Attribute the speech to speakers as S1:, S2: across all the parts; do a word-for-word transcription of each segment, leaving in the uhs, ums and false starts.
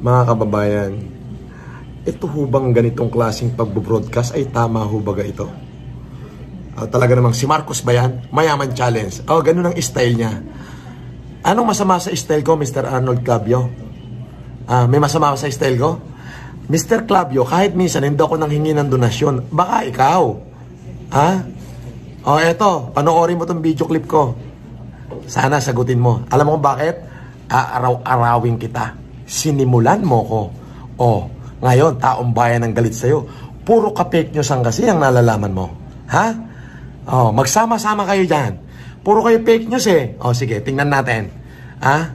S1: Mga kababayan, ito hubang ganitong klaseng pagbo-broadcast ay tama hubaga ito? Uh, talaga namang si Marcos ba yan? Mayaman challenge. Oh, ganun ang style niya. Anong masama sa style ko, Mister Arnold Clavio? Uh, may masama sa style ko? Mister Clavio, kahit minsan hindi ako nanghingi ng donasyon, baka ikaw. Ha? Oh, eto, panoorin mo tong video clip ko. Sana sagutin mo. Alam mo kung bakit? Aaraw-arawin kita. Sinimulan mo ko. Oh, ngayon, taong bayan ang galit sa'yo. Puro ka fake news ang kasi ang nalalaman mo. Ha? Oh, magsama-sama kayo dyan. Puro kayo fake news eh. Oh, sige, tingnan natin. Ha?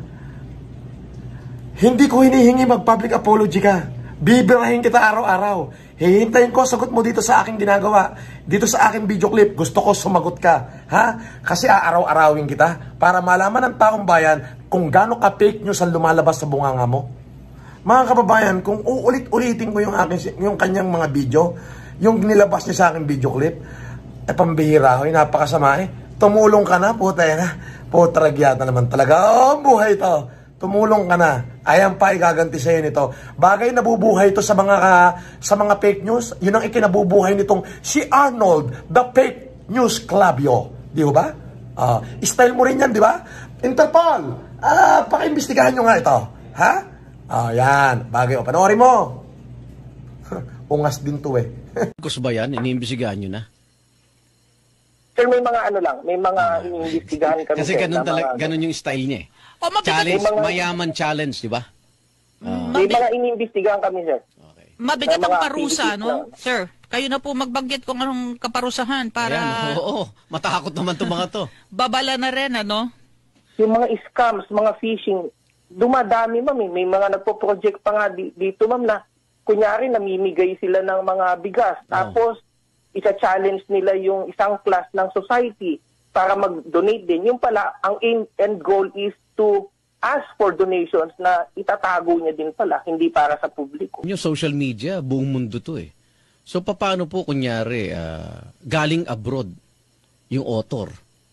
S1: Hindi ko hinihingi mag-public apology ka. Bibirahin kita araw-araw. Hihintayin ko sagot mo dito sa aking ginagawa. Dito sa aking video clip. Gusto ko sumagot ka. Ha? Kasi aaraw-arawin kita para malaman ng taong bayan kung gaano ka fake news ang lumalabas sa bunganga mo. Mga kababayan, kung uulit-ulitin ko yung, aking, yung kanyang mga video, yung nilabas niya sa aking video clip, eh pambihira ko, napakasama eh. Tumulong ka na, puta yan ha. Putragyata naman talaga. Oh, buhay to. Tumulong ka na. Ayan pa, igaganti sa'yo nito. Bagay nabubuhay ito sa mga uh, sa mga fake news. Yun ang ikinabubuhay nitong si Arnold, the fake news Clavio. Di ba? Uh, style mo rin yan, di ba? Interpol, uh, pakiimbestigahan nyo nga ito. Ha? Ah, uh, yan. Bagay. O, panoorin mo. Ungas din to eh.
S2: Kus ba yan? Iniimbestigahan nyo na?
S3: Sir, may mga ano lang. May mga iniimbestigahan kami.
S2: Kasi ganun, talaga, mga, ganun yung style niya eh. Oh, challenge, mga, mayaman challenge, di ba?
S3: Uh, may mga iniimbestigahan kami, sir.
S4: Okay. Mabigat ang parusa, no?
S3: Lang.
S4: Sir, kayo na po magbanggit kung anong kaparusahan para...
S2: Ayan, oo, oo. Matakot naman itong mga to.
S4: Babala na rin, ano?
S3: Yung mga scams, mga phishing, dumadami, ma'am. Eh. May mga nagpo-project pa nga dito, ma'am, na kunyari namimigay sila ng mga bigas. Oh. Tapos, isa-challenge nila yung isang class ng society para mag-donate din. Yung pala, ang end goal is to ask for donations na itatago niya din pala, hindi para sa publiko.
S2: Yung social media, buong mundo to eh. So, paano po, kunyari, uh, galing abroad yung author?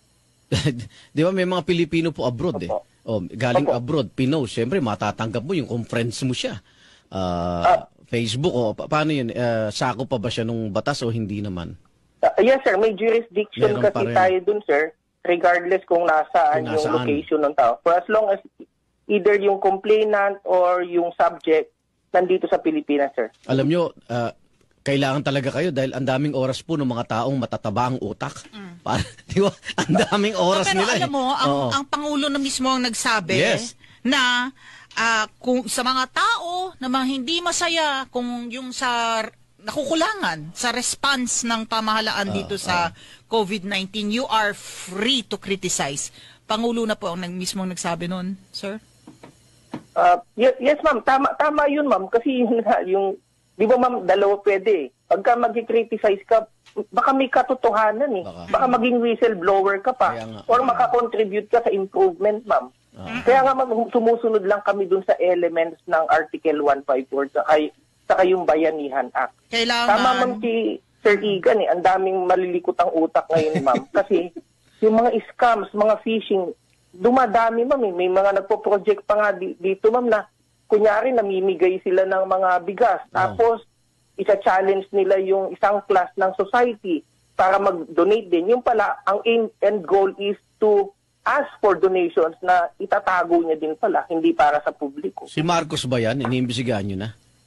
S2: Di ba, may mga Pilipino po abroad eh. Oh, galing Opo. abroad, Pinoy, siyempre matatanggap mo yung kung friends mo siya. Uh, ah. Facebook, o pa paano yun? Uh, sako pa ba siya nung batas o hindi naman?
S3: Uh, yes, sir. May jurisdiction Meron kasi tayo dun, sir. Regardless kung nasaan, kung nasaan yung location ng tao. For as long as either yung complainant or yung subject nandito sa Pilipinas, sir.
S2: Alam nyo, uh, kailangan talaga kayo dahil ang daming oras po ng mga taong matataba ang utak. Mm. Para, di ba? Ang daming oras
S4: oh, pero
S2: nila.
S4: Pero alam
S2: eh.
S4: mo, ang, ang Pangulo na mismo ang nagsabi
S2: yes.
S4: na uh, kung sa mga tao na mga hindi masaya kung yung sa nakukulangan sa response ng pamahalaan uh, dito sa uh, COVID nineteen, you are free to criticize. Pangulo na po ang nag mismo nagsabi noon, sir?
S3: Uh, yes, yes ma'am. Tama, tama yun, ma'am. Kasi yung, yung di ba, ma'am, dalawa pwede eh. Pagka mag-criticize ka, baka may katotohanan eh. Baka, baka maging whistleblower ka pa. Or makakontribute ka sa improvement, ma'am. Uh, Kaya nga, ma'am, sumusunod lang kami dun sa elements ng Article one fifty-four sa, kay, sa kayong Bayanihan Act.
S4: Kailangan...
S3: Tama, ma'am, si Sir Igan eh. Ang daming malilikot ang utak ngayon, ma'am. Kasi yung mga scams, mga phishing, dumadami, ma'am. Eh. May mga nagpo-project pa nga dito, ma'am, na kunyari namimigay sila ng mga bigas. Tapos, isa-challenge nila yung isang class ng society para mag-donate din. Yung pala, ang end goal is to ask for donations na itatago niya din pala, hindi para sa publiko.
S2: Si Marcos ba yan? Iniimbestigahan nyo na?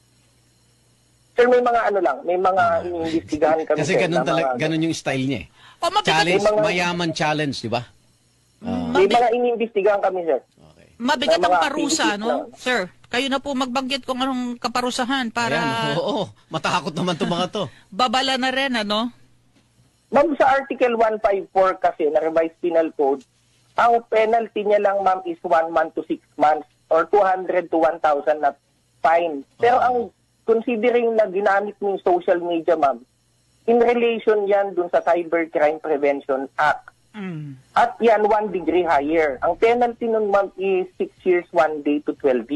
S3: Sir, may mga ano lang, may mga uh, iniimbestigahan kami.
S2: Kasi ganun, talaga, ganun yung style niya eh.
S4: Oh,
S2: challenge,
S3: mga,
S2: mayaman challenge, di ba?
S3: Uh, may mga iniimbestigahan kami, sir.
S2: Okay.
S4: Mabigat ang parusa, no? Lang. Sir, kayo na po magbanggit kung anong kaparusahan para...
S2: Ayan, oo, oo. Matakot naman itong mga to.
S4: Babala na rin, ano?
S3: Ma'am, sa Article one fifty-four kasi, na Revised Penal Code, ang penalty niya lang, ma'am, is one month to six months or two hundred to one thousand na fine. Pero uh-huh. ang considering na ginamit mo yung social media, ma'am, in relation yan dun sa Cybercrime Prevention Act. Mm. At yan, one degree higher. Ang penalty nun, ma'am, is six years, one day to twelve years.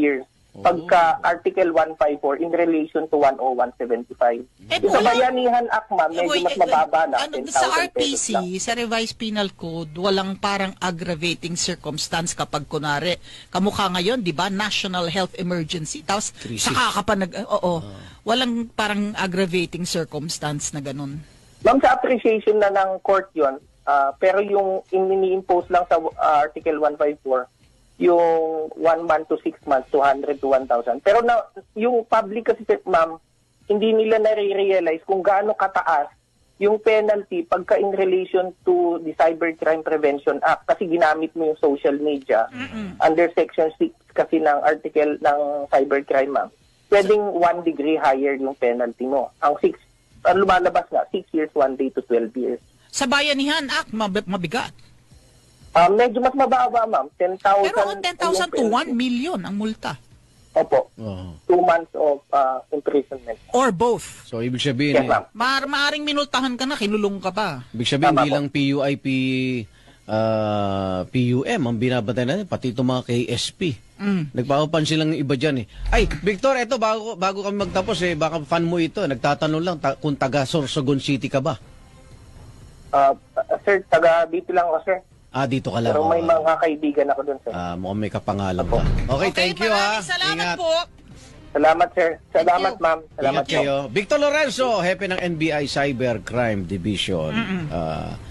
S3: pagka Article one fifty-four in relation to one oh one seventy-five.
S4: Eh,
S3: Yung sa
S4: wala-
S3: Bayanihan Act, ma'am, medyo
S4: Eh,
S3: mas
S4: wait,
S3: mababa na,
S4: ano,
S3: ten
S4: sa
S3: thousand
S4: R P
S3: pesos
S4: C,
S3: lang.
S4: sa Revised Penal Code, walang parang aggravating circumstance kapag kunwari, kamukha ngayon, di ba, national health emergency, tapos
S2: Crisis.
S4: saka ka pa nag, oo, walang parang aggravating circumstance na ganun.
S3: Ma'am, sa appreciation na ng court yun, ah, pero yung ini-impose lang sa ah, Article one fifty-four, yung one month to six months, two hundred to one thousand. Pero na, yung public kasi, ma'am, hindi nila nare-realize kung gaano kataas yung penalty pagka in relation to the Cybercrime Prevention Act kasi ginamit mo yung social media under Section six kasi ng article ng cybercrime, ma'am. Pwedeng one degree higher yung penalty mo. Ang six, ang lumalabas nga, six years, one day to twelve years.
S4: Sa Bayanihan Act, mab- mabigat.
S3: Ah, medyo mas mababa, ma'am. ten thousand.
S4: Pero ten thousand to one million ang multa.
S3: Opo.
S2: Oo.
S3: Two months of ah, imprisonment.
S4: Or both.
S2: So, ibig sabihin,
S3: Yes,
S2: eh,
S3: ma'am.
S4: Maar maaring minultahan ka na, kinulong ka pa.
S2: ibig sabihin,
S3: Tama
S2: hindi
S3: po.
S2: lang P U I P, ah, P U M ang binabatay natin, pati itong mga K S P.
S4: Mm.
S2: Nagpapapansin lang yung iba dyan eh. Ay, Victor, eto, bago, bago kami magtapos eh, baka fan mo ito, nagtatanong lang ta- kung taga Sorsogon City ka ba?
S3: Ah, ah, sir, taga dito lang ako, sir.
S2: Ah, dito ka lang.
S3: Pero may
S2: oh.
S3: mga kaibigan ako dun, sir.
S2: Ah, mukhang may kapangalan ka. Okay, thank you ha.
S4: maraming salamat
S2: Ingat.
S4: po.
S3: Salamat, sir. Salamat,
S4: you.
S3: ma'am. Salamat
S2: Ingat kayo. Victor Lorenzo, hepe ng N B I Cybercrime Division. Ah,